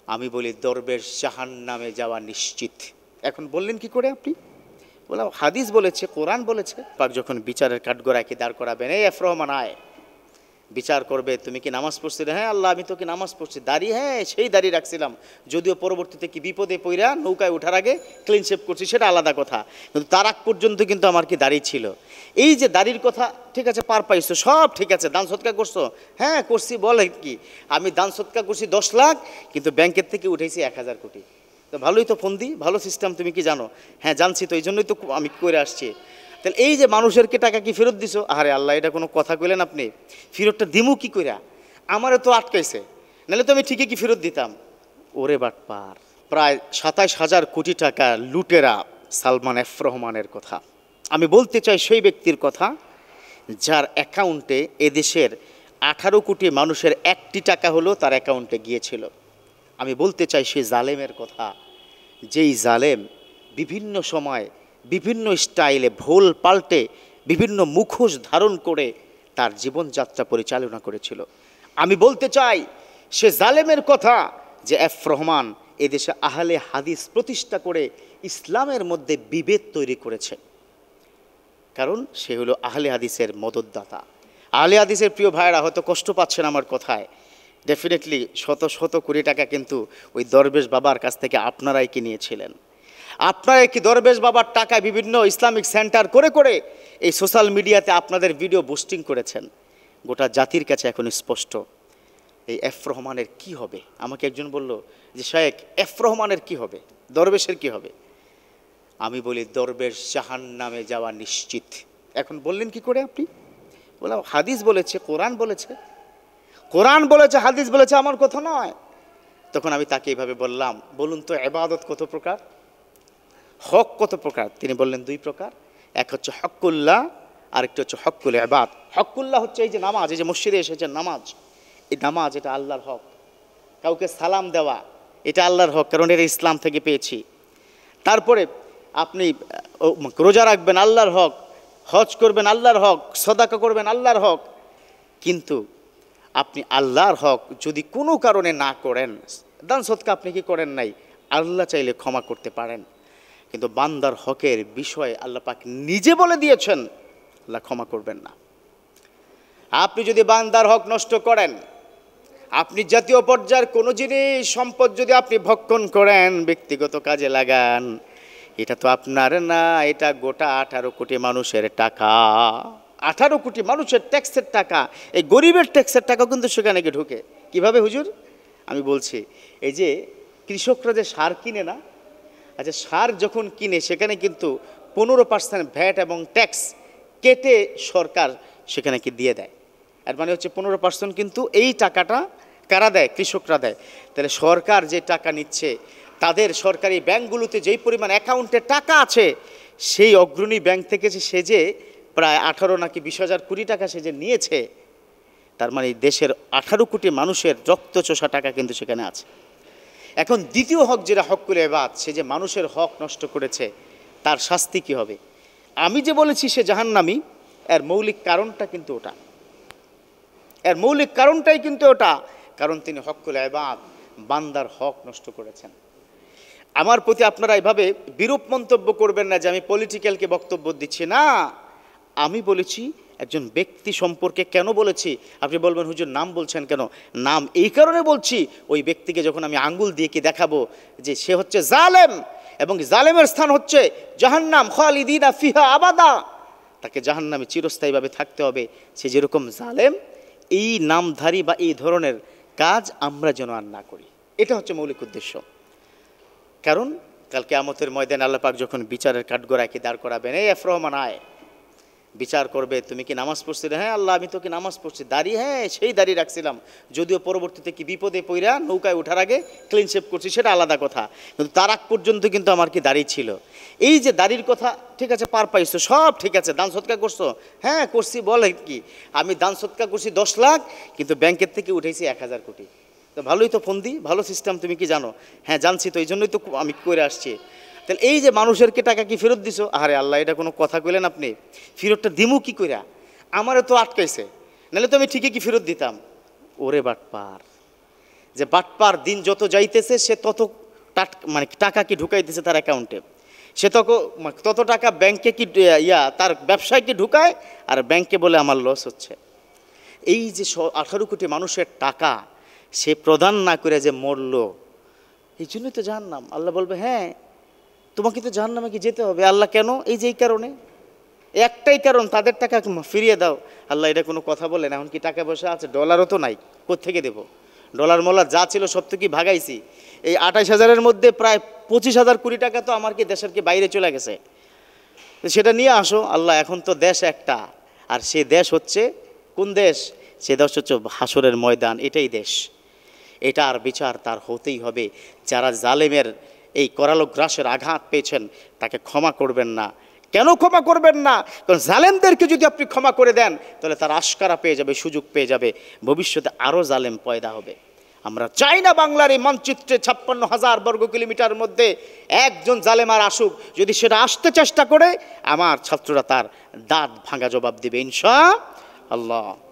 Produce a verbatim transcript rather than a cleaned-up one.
আমি বলি দরবেশ জাহান্নামে যাওয়া নিশ্চিত। এখন বললেন কি করে আপনি? বললাম হাদিস বলেছে, কোরআন বলেছে। পাক যখন বিচারের কাঠগড়ায় কি দাঁড় করাবেন, এই এফ রহমান আয়, বিচার করবে, তুমি কি নামাজ পড়ছিলে? হ্যাঁ আল্লাহ আমি তোকে নামাজ পড়ছি। দাড়ি? হ্যাঁ সেই দাড়ি রাখছিলাম, যদিও পরবর্তীতে কি বিপদে পইরা নৌকায় ওঠার আগে ক্লিন শেভ করছি, সেটা আলাদা কথা, কিন্তু তার আগ পর্যন্ত কিন্তু আমার কি দাড়ি ছিল। এই যে দাড়ির কথা, ঠিক আছে পার পাইছো, সব ঠিক আছে, দান সৎকা করছো? হ্যাঁ করছি। বলে কি আমি দান সৎকা করছি দশ লাখ, কিন্তু ব্যাংকের থেকে উঠেছি এক হাজার কোটি। তো ভালোই তো ফোন দিই, ভালো সিস্টেম, তুমি কি জানো? হ্যাঁ জানছি, তো এই জন্যই তো আমি করে আসছি। তাহলে এই যে মানুষেরকে টাকা কি ফেরত দিছো? আরে আল্লাহ এটা কোনো কথা কইলেন আপনি? ফেরতটা দিমু কি কইরা? আমারও তো আটকাইছে, নাহলে তো আমি ঠিকই কি ফেরত দিতাম। ওরে বাটপার, প্রায় সাতাইশ হাজার কোটি টাকা লুটেরা সালমান এফ রহমানের কথা। আমি বলতে চাই সেই ব্যক্তির কথা যার অ্যাকাউন্টে এদেশের আঠারো কোটি মানুষের একটি টাকা হলো তার অ্যাকাউন্টে গিয়েছিল। আমি বলতে চাই সেই জালেমের কথা, যেই জালেম বিভিন্ন সময় বিভিন্ন স্টাইলে ভোল পাল্টে বিভিন্ন মুখোশ ধারণ করে তার জীবনযাত্রা পরিচালনা করেছিল। আমি বলতে চাই সে জালেমের কথা যে এফ রহমান এদেশে আহলে হাদিস প্রতিষ্ঠা করে ইসলামের মধ্যে বিভেদ তৈরি করেছে, কারণ সে হলো আহলে হাদিসের মদতদাতা। আহলে হাদিসের প্রিয় ভাইয়েরা হয়তো কষ্ট পাচ্ছেন আমার কথায়, ডেফিনেটলি শত শত কোটি টাকা কিন্তু ওই দরবেশ বাবার কাছ থেকে আপনারাই কি নিয়েছিলেন। আপনারাই কি দরবেশ বাবার টাকায় বিভিন্ন ইসলামিক সেন্টার করে করে এই সোশ্যাল মিডিয়াতে আপনাদের ভিডিও বুস্টিং করেছেন। গোটা জাতির কাছে এখন স্পষ্ট এই এফ রহমানের কি হবে। আমাকে একজন বলল যে শায়েখ এফ রহমানের কি হবে, দরবেশের কি হবে? আমি বলি দরবেশ জাহান্নামে যাওয়া নিশ্চিত। এখন বললেন কি করে আপনি? বললাম হাদিস বলেছে, কোরআন বলেছে। কোরআন বলেছে, হাদিস বলেছে, আমার কথা নয়। তখন আমি তাকে এইভাবে বললাম, বলুন তো ইবাদত কত প্রকার, হক কত প্রকার? তিনি বললেন দুই প্রকার, এক হচ্ছে হকুল্লাহ, আরেকটা হচ্ছে হকুল ইবাদ। হকুল্লাহ হচ্ছে এই যে নামাজ, এই যে মসজিদে এসেছে নামাজ, এই নামাজ এটা আল্লাহর হক। কাউকে সালাম দেওয়া এটা আল্লাহর হক, কারণ এটা ইসলাম থেকে পেয়েছি। তারপরে আপনি রোজা রাখবেন আল্লাহর হক, হজ করবেন আল্লাহর হক, সদাকা করবেন আল্লাহর হক। কিন্তু আপনি আল্লাহর হক যদি কোনো কারণে না করেন, দান সদকা আপনি কি করেন নাই, আল্লাহ চাইলে ক্ষমা করতে পারেন, কিন্তু বান্দার হকের বিষয়ে আল্লাহ পাক নিজে বলে দিয়েছেন আল্লাহ ক্ষমা করবেন না। আপনি যদি বান্দার হক নষ্ট করেন, আপনি জাতীয় পর্যায়ের কোনো জিনিস সম্পদ যদি আপনি ভক্ষণ করেন, ব্যক্তিগত কাজে লাগান, এটা তো আপনার না, এটা গোটা আঠারো কোটি মানুষের টাকা। আঠারো কোটি মানুষের ট্যাক্সের টাকা, এই গরিবের ট্যাক্সের টাকা কিন্তু সেখানে গিয়ে ঢুকে। কিভাবে হুজুর? আমি বলছি, এই যে কৃষকরা যে সার কিনে না, আচ্ছা সার যখন কিনে সেখানে কিন্তু পনেরো পার্সেন্ট ভ্যাট এবং ট্যাক্স কেটে সরকার সেখানে কি দিয়ে দেয়। এর মানে হচ্ছে পনেরো পার্সেন্ট কিন্তু এই টাকাটা কারা দেয়? কৃষকরা দেয়। তাহলে সরকার যে টাকা নিচ্ছে, তাদের সরকারি ব্যাংকগুলোতে যেই পরিমাণ অ্যাকাউন্টে টাকা আছে, সেই অগ্রণী ব্যাংক থেকে সে যে প্রায় আঠারো নাকি বিশ হাজার কোটি টাকা সে যে নিয়েছে, তার মানে দেশের আঠারো কোটি মানুষের রক্তচোষা টাকা কিন্তু সেখানে আছে। এখন দ্বিতীয় হক যেটা হকুল ইবাদ, সে যে মানুষের হক নষ্ট করেছে, তার শাস্তি কি হবে? আমি যে বলেছি সে জাহান্নামী, এর মৌলিক কারণটা কিন্তু ওটা, এর মৌলিক কারণটাই কিন্তু ওটা, কারণ তিনি হকুল ইবাদ, বান্দার হক নষ্ট করেছেন। আমার প্রতি আপনারা এভাবে বিরূপ মন্তব্য করবেন না যে আমি পলিটিক্যালকে বক্তব্য দিচ্ছি না। আমি বলেছি একজন ব্যক্তি সম্পর্কে। কেন বলেছি? আপনি বলবেন হুজুর নাম বলছেন কেন? নাম এই কারণে বলছি, ওই ব্যক্তিকে যখন আমি আঙ্গুল দিয়ে কি দেখাবো যে সে হচ্ছে জালেম এবং জালেমের স্থান হচ্ছে জাহান্নাম, খালিদিনা ফিহা আবাদা, তাকে জাহান্নামে চিরস্থায়ীভাবে থাকতে হবে। সে যেরকম জালেম, এই নামধারী বা এই ধরনের কাজ আমরা যেন আর না করি, এটা হচ্ছে মৌলিক উদ্দেশ্য। কারণ কাল কিয়ামতের ময়দানে আল্লাহ পাক যখন বিচারের কাঠগড়ায় কি দাঁড় করাবেন, এই এফ রহমান আয়, বিচার করবে, তুমি কি নামাজ পড়ছিলে? হ্যাঁ আল্লাহ আমি তোকে নামাজ পড়ছি। দাড়ি? হ্যাঁ সেই দাড়ি রাখছিলাম, যদিও পরবর্তীতে কি বিপদে পইরা নৌকায় ওঠার আগে ক্লিন শেভ করছি, সেটা আলাদা কথা, কিন্তু তার আগ পর্যন্ত কিন্তু আমার কি দাড়ি ছিল। এই যে দাড়ির কথা, ঠিক আছে পার পাইছো, সব ঠিক আছে, দান সৎকা করছো? হ্যাঁ করছি। বলে কি আমি দান সৎকা করছি দশ লাখ, কিন্তু ব্যাংকের থেকে উঠেছি এক হাজার কোটি। তো ভালোই তো ফোন দিই, ভালো সিস্টেম, তুমি কি জানো? হ্যাঁ জানছি, তো এই জন্যই তো আমি করে আসছি। তাহলে এই যে মানুষেরকে টাকা কি ফেরত দিছো? আরে আল্লাহ এটা কোনো কথা কইলেন আপনি? ফেরতটা দিমু কি কইরা? আমারও তো আটকাইছে, নাহলে তো আমি ঠিকই কি ফেরত দিতাম। ওরে বাটপার, যে বাটপার দিন যত যাইতেছে সে তত মানে টাকা কি ঢুকাইতেছে তার অ্যাকাউন্টে, সে তত তত টাকা ব্যাংকে কি ইয়া তার ব্যবসায় কি ঢুকায়, আর ব্যাংকে বলে আমার লস হচ্ছে। এই যে আঠারো কোটি মানুষের টাকা সে প্রদান না করে যে মরল, এই জন্যই তো জাহান্নাম। আল্লাহ বলবে হ্যাঁ তোমাকে তো জাহান্নামে কি যেতে হবে। আল্লাহ কেন? এই যে এই কারণে, একটাই কারণ, তাদের টাকা ফিরিয়ে দাও। আল্লাহ এটা কোনো কথা বলেন? এখন কি টাকা পয়সা আছে? ডলারও তো নাই, কোত্থেকে দেবো? ডলার মোলার যা ছিল সব তো কি ভাগাইছি। এই আঠাশ হাজারের মধ্যে প্রায় পঁচিশ হাজার কোটি টাকা তো আমার কি দেশের কি বাইরে চলে গেছে, সেটা নিয়ে আসো। আল্লাহ এখন তো দেশ একটা, আর সে দেশ হচ্ছে কোন দেশ? সে দেশ হচ্ছে হাসরের ময়দান, এটাই দেশ। এটা আর বিচার তার হতেই হবে। যারা জালেমের এই করালো গ্রাসের আঘাত পেয়েছেন তাকে ক্ষমা করবেন না। কেন ক্ষমা করবেন না? কারণ জালেমদেরকে যদি আপনি ক্ষমা করে দেন তাহলে তার আশকারা পেয়ে যাবে, সুযোগ পেয়ে যাবে, ভবিষ্যতে আরও জালেম পয়দা হবে। আমরা চাই না বাংলার এই মানচিত্রে ছাপ্পান্ন হাজার বর্গ কিলোমিটার মধ্যে একজন জালেম আর আসুক। যদি সেটা আসতে চেষ্টা করে আমার ছাত্ররা তার দাঁত ভাঙা জবাব দেবে ইনশাআল্লাহ।